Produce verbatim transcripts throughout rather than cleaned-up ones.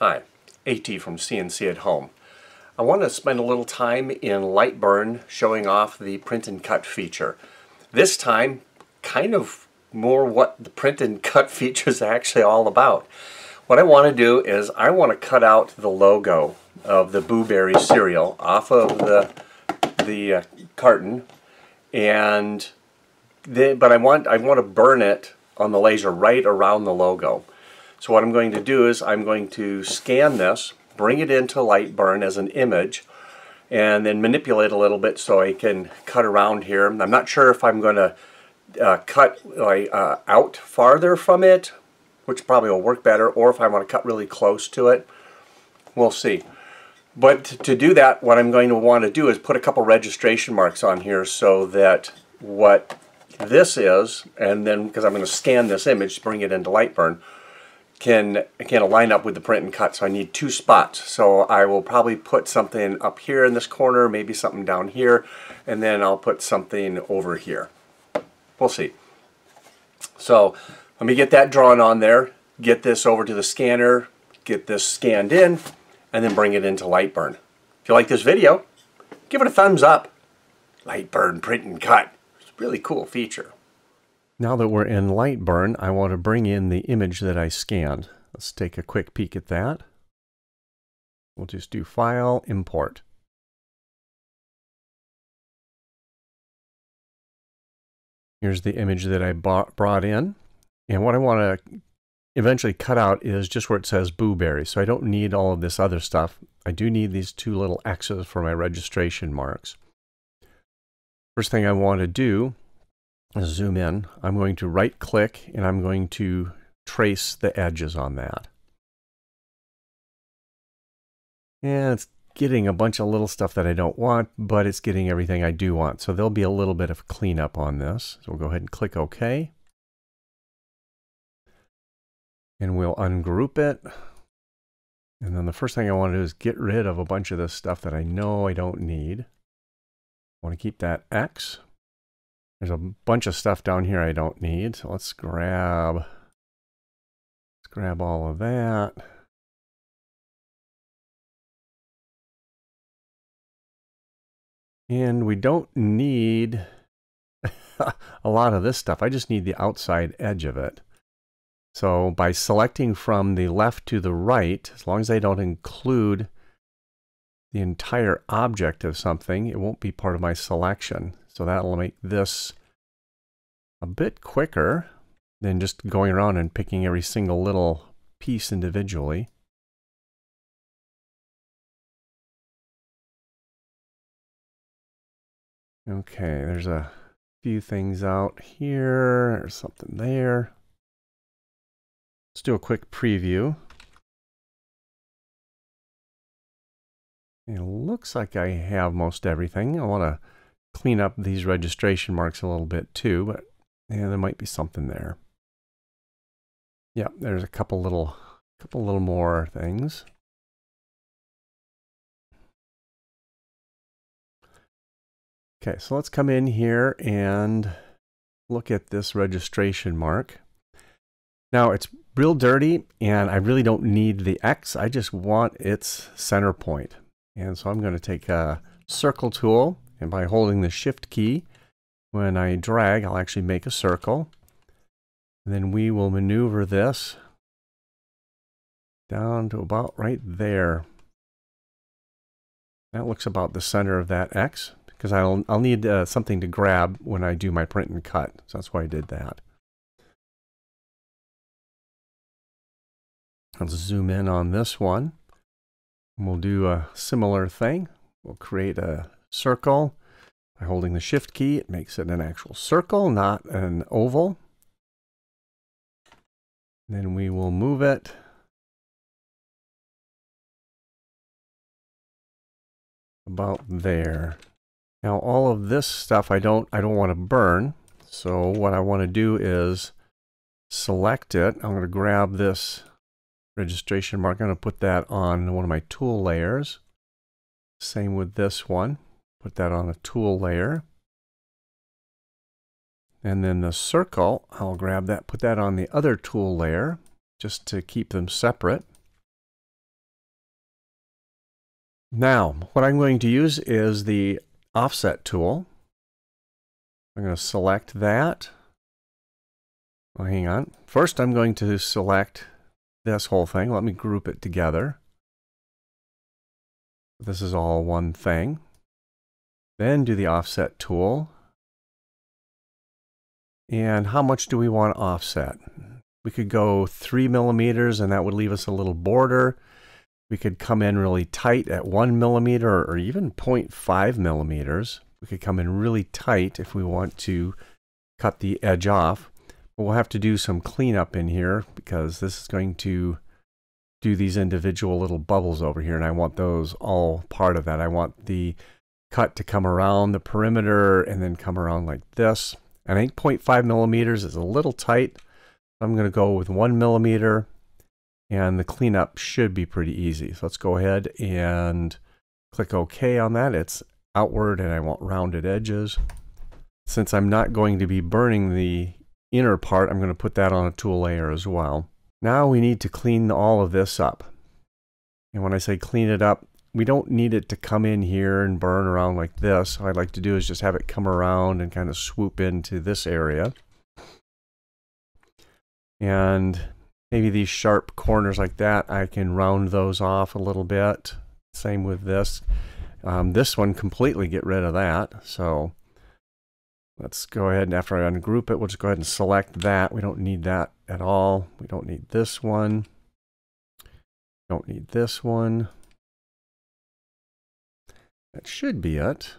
Hi, AT from C N C at Home. I want to spend a little time in LightBurn showing off the print and cut feature. This time, kind of more what the print and cut feature is actually all about. What I want to do is I want to cut out the logo of the Boo Berry cereal off of the, the uh, carton, and the, but I want, I want to burn it on the laser right around the logo. So what I'm going to do is I'm going to scan this, bring it into LightBurn as an image, and then manipulate a little bit so I can cut around here. I'm not sure if I'm going to uh, cut like, uh, out farther from it, which probably will work better, or if I want to cut really close to it. We'll see. But to do that, what I'm going to want to do is put a couple registration marks on here so that what this is, and then because I'm going to scan this image, bring it into LightBurn, can can line up with the print and cut. So I need two spots. So I will probably put something up here in this corner, maybe something down here, and then I'll put something over here. We'll see. So let me get that drawn on there, get this over to the scanner, get this scanned in, and then bring it into LightBurn. If you like this video, give it a thumbs up. LightBurn Print and Cut. It's a really cool feature. Now that we're in LightBurn, I want to bring in the image that I scanned. Let's take a quick peek at that. We'll just do File, Import. Here's the image that I bought, brought in. And what I want to eventually cut out is just where it says Boo Berry. So I don't need all of this other stuff. I do need these two little X's for my registration marks. First thing I want to do, zoom in, I'm going to right click and I'm going to trace the edges on that. And it's getting a bunch of little stuff that I don't want, but it's getting everything I do want. So there'll be a little bit of cleanup on this. So we'll go ahead and click OK. And we'll ungroup it. And then the first thing I want to do is get rid of a bunch of this stuff that I know I don't need. I want to keep that X. There's a bunch of stuff down here I don't need, so let's grab, let's grab all of that. And we don't need a lot of this stuff. I just need the outside edge of it. So by selecting from the left to the right, as long as I don't include the entire object of something, it won't be part of my selection. So that'll make this a bit quicker than just going around and picking every single little piece individually. Okay, there's a few things out here. There's something there. Let's do a quick preview. It looks like I have most everything. I want to clean up these registration marks a little bit too, but yeah, there might be something there. Yeah, there's a couple little, couple little more things. Okay, so let's come in here and look at this registration mark. Now it's real dirty and I really don't need the X. I just want its center point. And so I'm going to take a circle tool, and by holding the shift key, when I drag, I'll actually make a circle. And then we will maneuver this down to about right there. That looks about the center of that X, because I'll, I'll need uh, something to grab when I do my print and cut. So that's why I did that. Let's zoom in on this one. We'll do a similar thing. We'll create a circle. By holding the shift key, it makes it an actual circle, not an oval. Then we will move it about there. Now all of this stuff I don't I don't want to burn. So what I want to do is select it. I'm going to grab this registration mark. I'm going to put that on one of my tool layers. Same with this one. Put that on a tool layer. And then the circle, I'll grab that, put that on the other tool layer, just to keep them separate. Now, what I'm going to use is the offset tool. I'm going to select that. Oh, hang on. First, I'm going to select this whole thing. Let me group it together. This is all one thing. Then do the offset tool. And how much do we want to offset? We could go three millimeters, and that would leave us a little border. We could come in really tight at one millimeter or even zero point five millimeters. We could come in really tight if we want to cut the edge off. But we'll have to do some cleanup in here because this is going to do these individual little bubbles over here, and I want those all part of that. I want the cut to come around the perimeter and then come around like this. And I think zero point five millimeters is a little tight. I'm going to go with one millimeter, and the cleanup should be pretty easy. So let's go ahead and click OK on that. It's outward, and I want rounded edges. Since I'm not going to be burning the inner part, I'm going to put that on a tool layer as well. Now we need to clean all of this up. And when I say clean it up, we don't need it to come in here and burn around like this. What I'd like to do is just have it come around and kind of swoop into this area. And maybe these sharp corners like that, I can round those off a little bit. Same with this. Um, this one, completely get rid of that. So let's go ahead, and after I ungroup it, we'll just go ahead and select that. We don't need that at all. We don't need this one. Don't need this one. That should be it.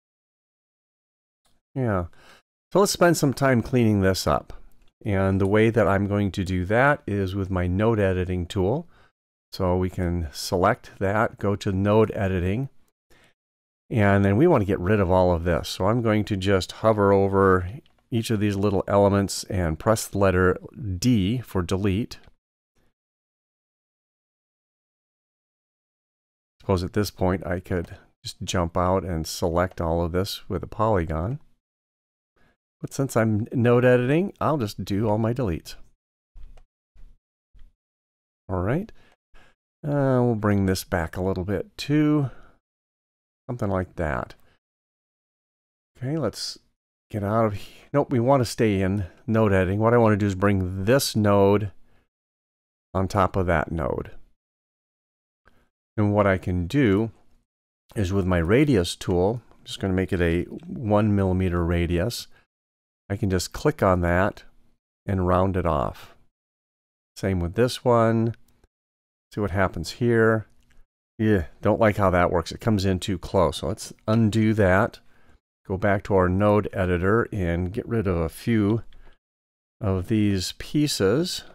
Yeah. So let's spend some time cleaning this up. And the way that I'm going to do that is with my node editing tool. So we can select that, go to node editing, and then we want to get rid of all of this. So I'm going to just hover over each of these little elements and press the letter D for delete. Suppose at this point I could just jump out and select all of this with a polygon. But since I'm node editing, I'll just do all my deletes. All right. Uh, we'll bring this back a little bit too. Something like that. Okay, let's get out of here. Nope, we want to stay in node editing. What I want to do is bring this node on top of that node. And what I can do is with my radius tool, I'm just going to make it a one millimeter radius. I can just click on that and round it off. Same with this one. See what happens here. Yeah, don't like how that works. It comes in too close. So let's undo that. Go back to our node editor and get rid of a few of these pieces.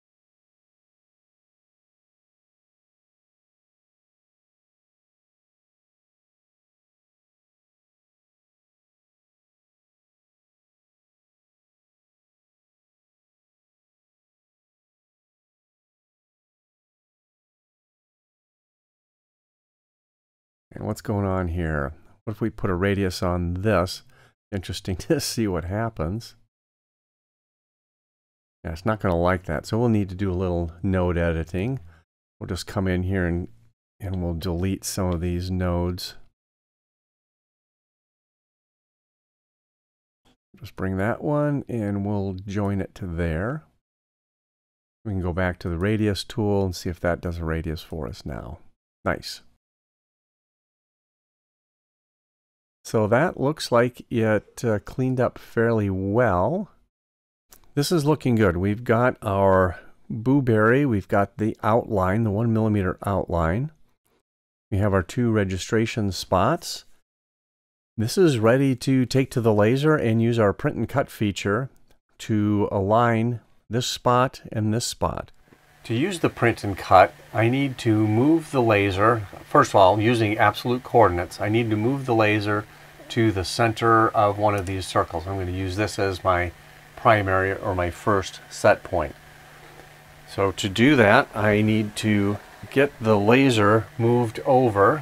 And what's going on here? What if we put a radius on this? Interesting to see what happens. Yeah, it's not going to like that. So we'll need to do a little node editing. We'll just come in here and, and we'll delete some of these nodes. Just bring that one and we'll join it to there. We can go back to the radius tool and see if that does a radius for us now. Nice. So that looks like it uh, cleaned up fairly well. This is looking good. We've got our blueberry, we've got the outline, the one millimeter outline. We have our two registration spots. This is ready to take to the laser and use our print and cut feature to align this spot and this spot. To use the print and cut, I need to move the laser. First of all, using absolute coordinates, I need to move the laser to the center of one of these circles. I'm going to use this as my primary or my first set point. So to do that, I need to get the laser moved over.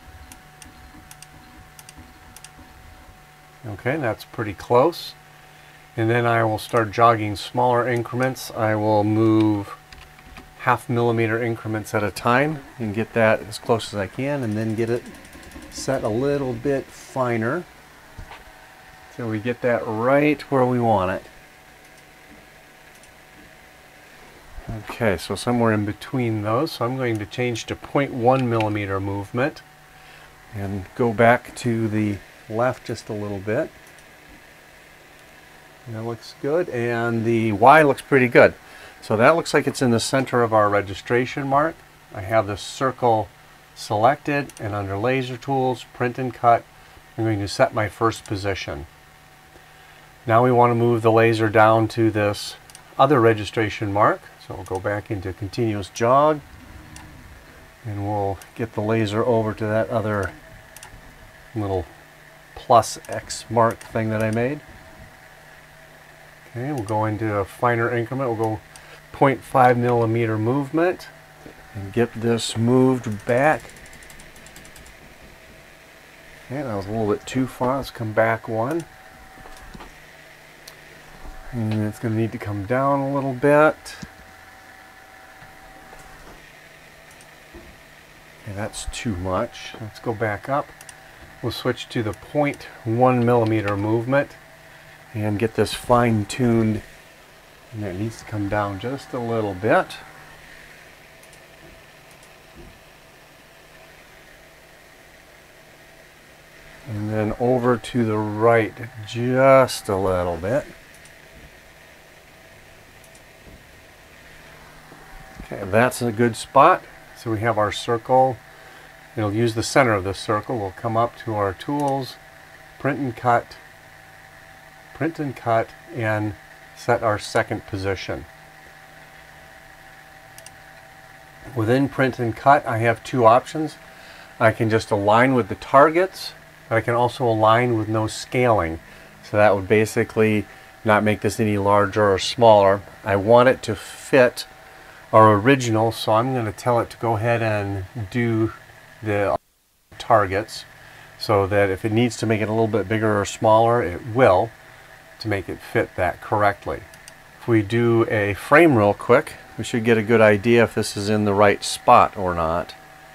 Okay, that's pretty close. And then I will start jogging smaller increments. I will move half millimeter increments at a time and get that as close as I can, and then get it set a little bit finer so we get that right where we want it. Okay, so somewhere in between those, so I'm going to change to zero point one millimeter movement and go back to the left just a little bit. That looks good, and the Y looks pretty good. So that looks like it's in the center of our registration mark. I have the circle selected, and under Laser Tools, Print and Cut, I'm going to set my first position. Now we want to move the laser down to this other registration mark. So we'll go back into Continuous Jog, and we'll get the laser over to that other little plus X mark thing that I made. Okay, we'll go into a finer increment. We'll go zero point five millimeter movement and get this moved back. Okay, that was a little bit too far. Let's come back one. And it's going to need to come down a little bit. Okay, that's too much. Let's go back up. We'll switch to the zero point one millimeter movement and get this fine-tuned, and that needs to come down just a little bit. And then over to the right just a little bit. Okay, that's a good spot. So we have our circle. It'll use the center of the circle. We'll come up to our tools, Print and Cut, Print and Cut, and set our second position. Within Print and Cut, I have two options. I can just align with the targets, but I can also align with no scaling. So that would basically not make this any larger or smaller. I want it to fit our original, so I'm going to tell it to go ahead and do the targets so that if it needs to make it a little bit bigger or smaller, it will, to make it fit that correctly. If we do a frame real quick, we should get a good idea if this is in the right spot or not.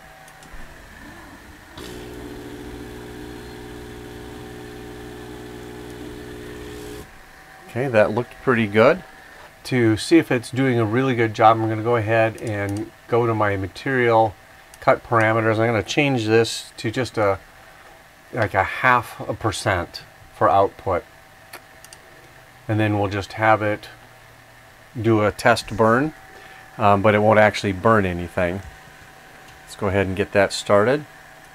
Okay, that looked pretty good. To see if it's doing a really good job, I'm going to go ahead and go to my material cut parameters. I'm going to change this to just a like a half a percent for output, and then we'll just have it do a test burn, um, but it won't actually burn anything. Let's go ahead and get that started.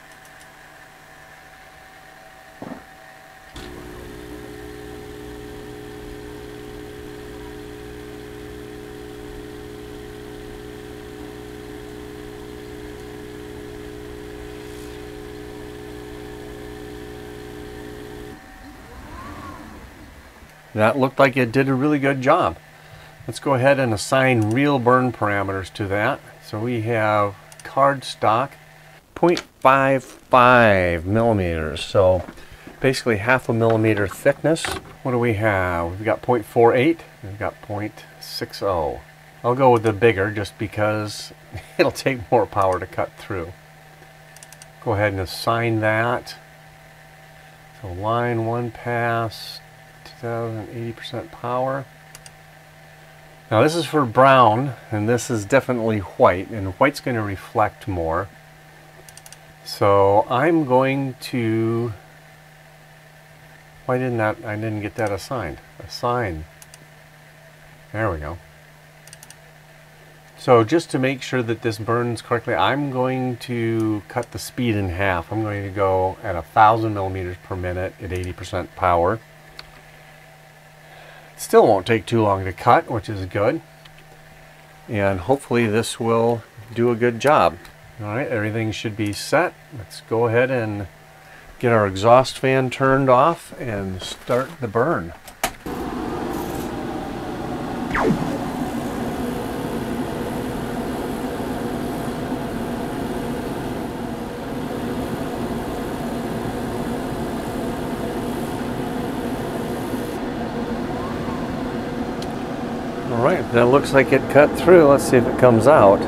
That looked like it did a really good job. Let's go ahead and assign real burn parameters to that. So we have cardstock zero point five five millimeters, so basically half a millimeter thickness. What do we have? We've got zero point four eight, we've got zero point six zero. I'll go with the bigger just because it'll take more power to cut through. Go ahead and assign that. So line one pass, two thousand eighty percent power. Now this is for brown, and this is definitely white, and white's going to reflect more. So I'm going to, why didn't that, I didn't get that assigned. Assign. There we go. So just to make sure that this burns correctly, I'm going to cut the speed in half. I'm going to go at a thousand millimeters per minute at eighty percent power. Still won't take too long to cut, which is good. And hopefully this will do a good job. Alright, everything should be set. Let's go ahead and get our exhaust fan turned off and start the burn. Alright, that looks like it cut through. Let's see if it comes out.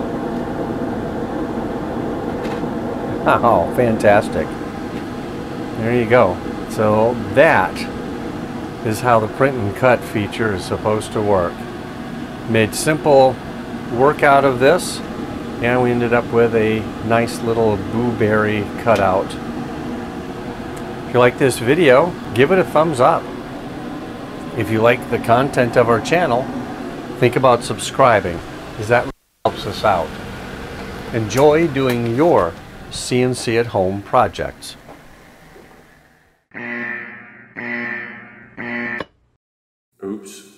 Oh, fantastic. There you go. So that is how the print and cut feature is supposed to work. Made simple work out of this, and we ended up with a nice little blueberry cutout. If you like this video, give it a thumbs up. If you like the content of our channel, think about subscribing, because that really helps us out. Enjoy doing your C N C at home projects. Oops.